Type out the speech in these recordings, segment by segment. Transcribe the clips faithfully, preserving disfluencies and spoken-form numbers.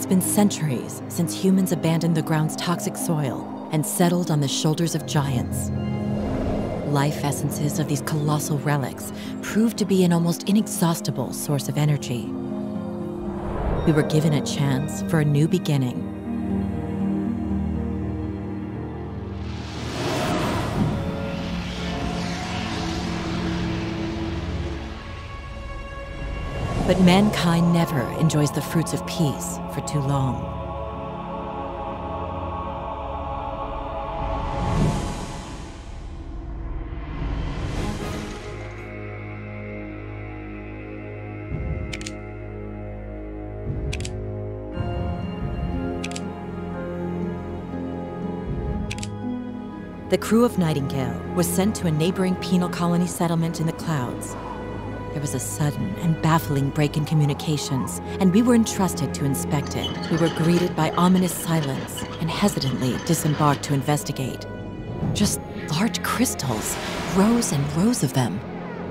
been centuries since humans abandoned the ground's toxic soil and settled on the shoulders of giants. Life essences of these colossal relics proved to be an almost inexhaustible source of energy. We were given a chance for a new beginning. But mankind never enjoys the fruits of peace for too long. The crew of Nightingale was sent to a neighboring penal colony settlement in the clouds. There was a sudden and baffling break in communications, and we were entrusted to inspect it. We were greeted by ominous silence and hesitantly disembarked to investigate. Just large crystals, rows and rows of them.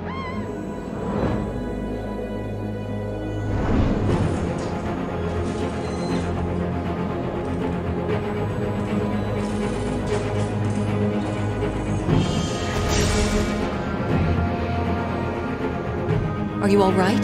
Are you all right?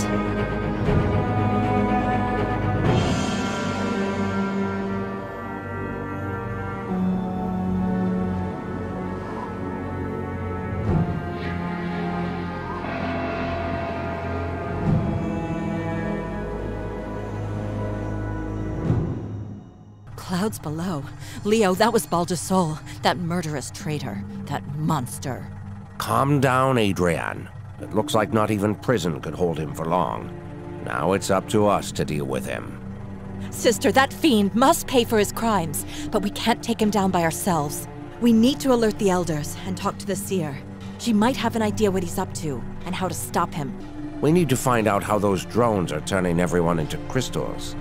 Clouds below. Leo, that was Baldasol, that murderous traitor, that monster. Calm down, Adrian. It looks like not even prison could hold him for long. Now it's up to us to deal with him. Sister, that fiend must pay for his crimes, but we can't take him down by ourselves. We need to alert the elders and talk to the seer. She might have an idea what he's up to and how to stop him. We need to find out how those drones are turning everyone into crystals.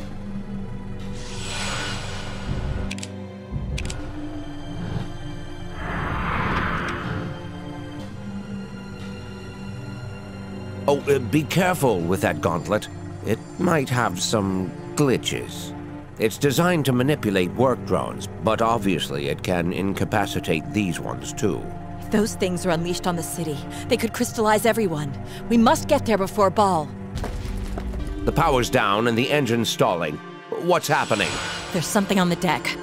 Oh, uh, be careful with that gauntlet. It might have some glitches. It's designed to manipulate work drones, but obviously it can incapacitate these ones too. If those things are unleashed on the city, they could crystallize everyone. We must get there before Ball. The power's down and the engine's stalling. What's happening? There's something on the deck.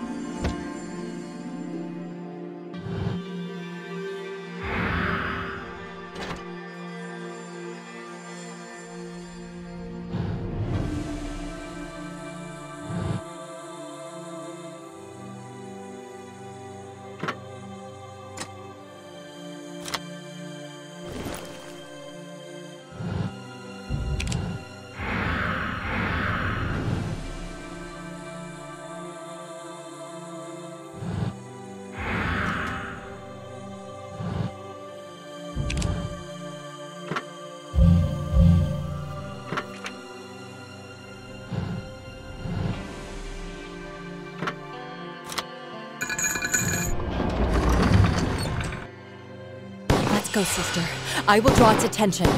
Go, sister. I will draw its attention.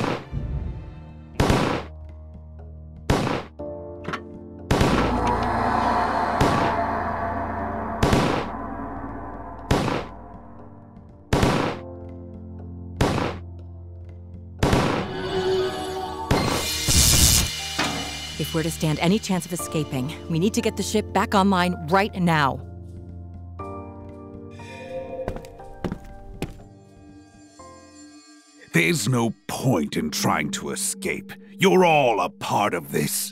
If we're to stand any chance of escaping, we need to get the ship back online right now. There's no point in trying to escape. You're all a part of this.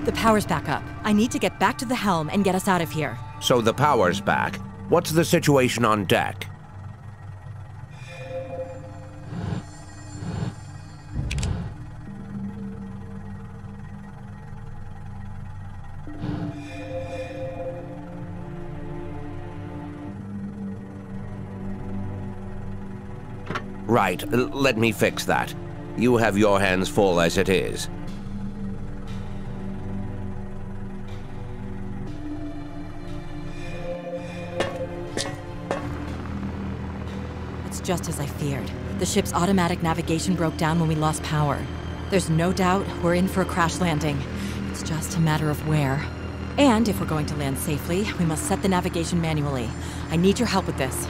The power's back up. I need to get back to the helm and get us out of here. So the power's back. What's the situation on deck? Right, l- let me fix that. You have your hands full as it is. It's just as I feared. The ship's automatic navigation broke down when we lost power. There's no doubt we're in for a crash landing. It's just a matter of where. And if we're going to land safely, we must set the navigation manually. I need your help with this.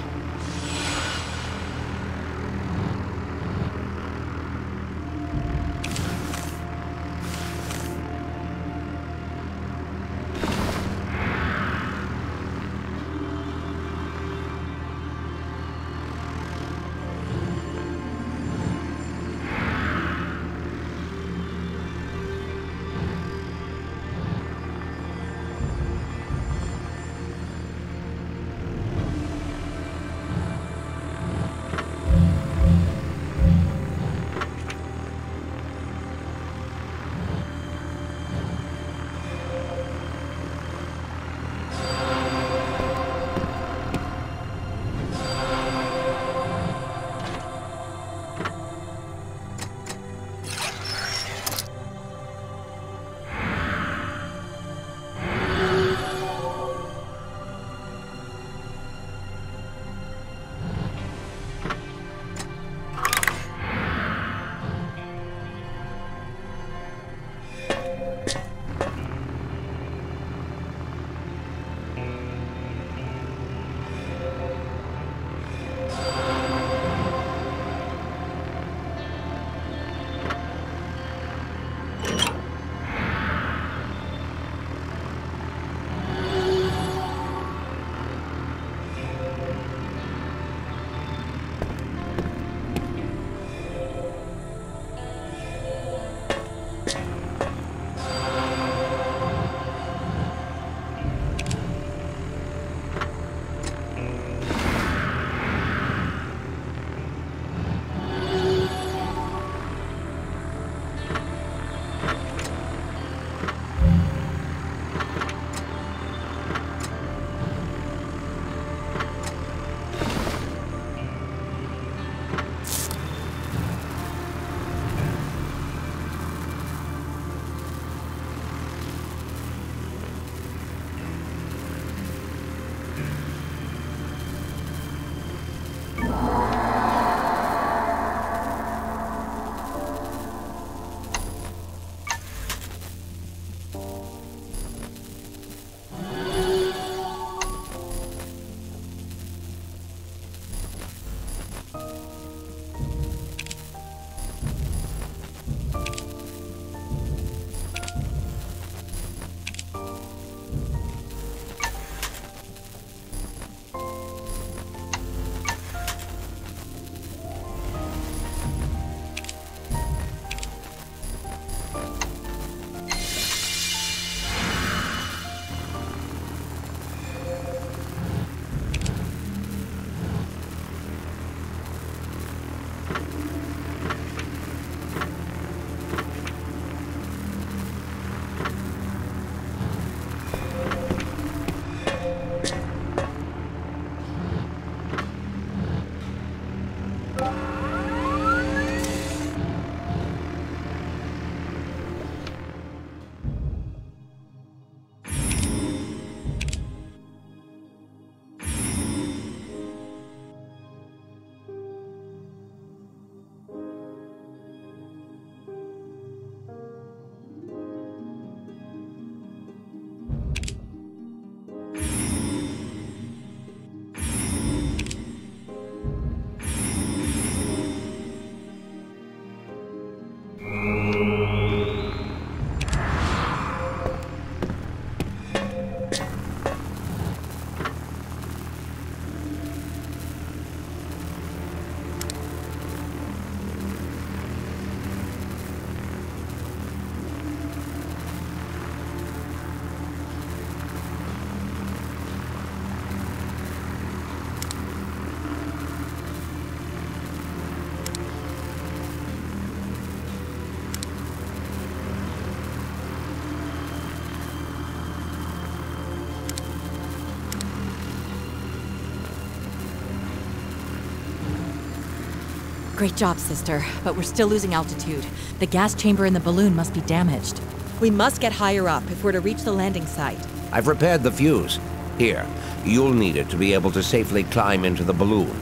Great job, sister, but we're still losing altitude. The gas chamber in the balloon must be damaged. We must get higher up if we're to reach the landing site. I've repaired the fuse. Here, you'll need it to be able to safely climb into the balloon.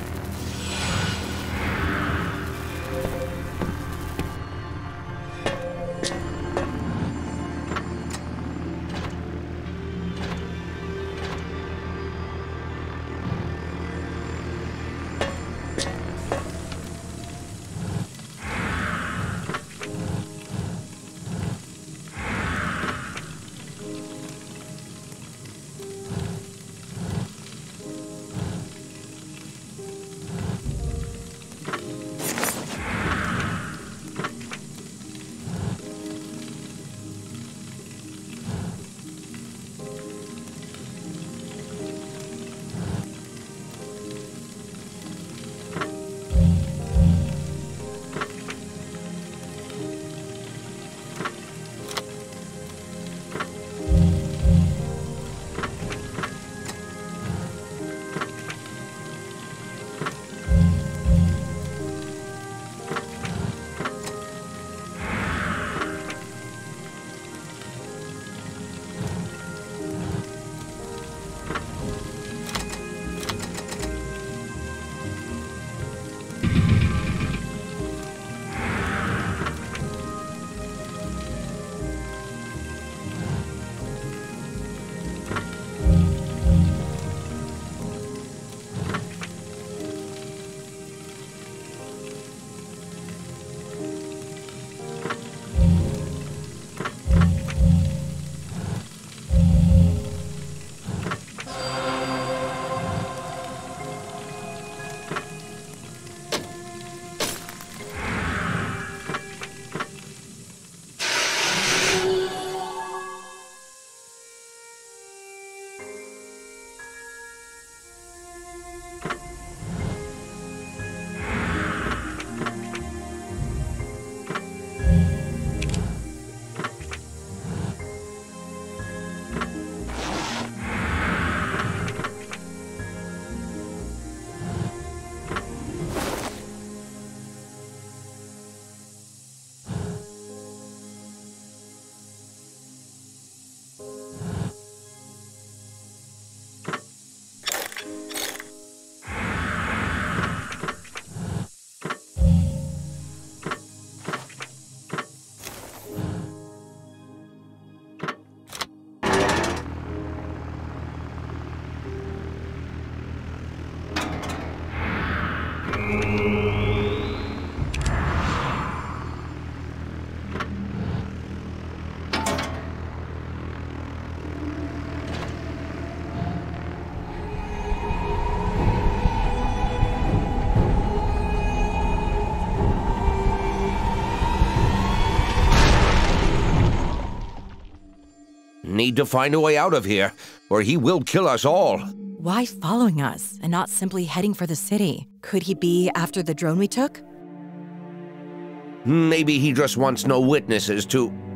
Need to find a way out of here, or he will kill us all. Why following us and not simply heading for the city? Could he be after the drone we took? Maybe he just wants no witnesses to...